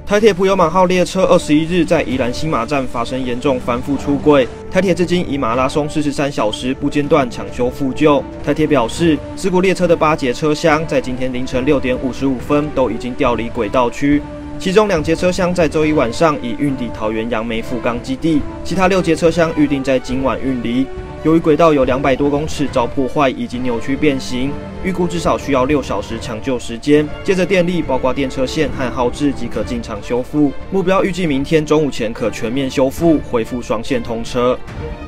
台铁普悠玛号列车21日在宜兰新马站发生严重翻覆出轨，台铁至今以马拉松43小时不间断抢修复救。台铁表示，事故列车的8节车厢在今天凌晨6点55分都已经调离轨道区，其中2节车厢在周一晚上已运抵桃园杨梅富冈基地，其他6节车厢预定在今晚运离。由于轨道有200多公尺遭破坏以及扭曲变形，预估至少需要6小时抢救时间。接着电力包括电车线和号志即可进场修复，目标预计明天中午前可全面修复，恢复双线通车。